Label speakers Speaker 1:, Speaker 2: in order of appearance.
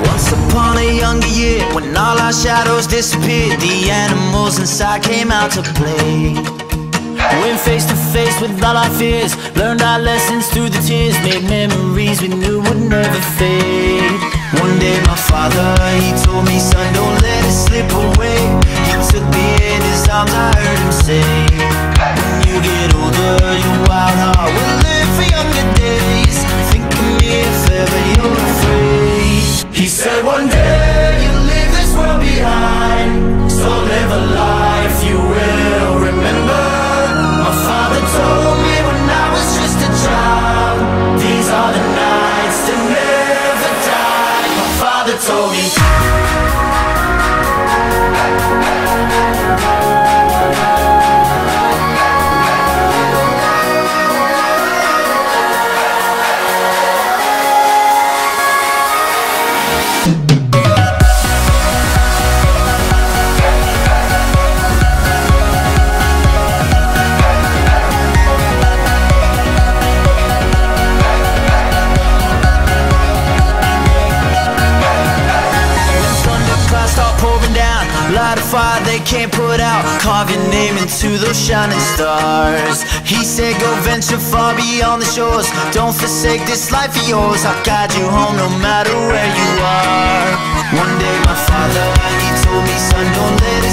Speaker 1: Once upon a younger year, when all our shadows disappeared, the animals inside came out to play. Went face to face with all our fears, learned our lessons through the tears, made memories we knew would never fade. One day my father, he told me, son, don't let it slip away. He took me in his arms, I heard him say, when you get older, your wild heart will live for younger days. Think of me if ever you're afraid. He said one day you'll leave this world behind, so live a life you will remember. My father told me when I was just a child, these are the nights that never die. My father told me. Light a fire they can't put out, carve your name into those shining stars. He said go venture far beyond the shores, don't forsake this life of yours. I'll guide you home no matter where you are. One day my father, he told me, son, don't let it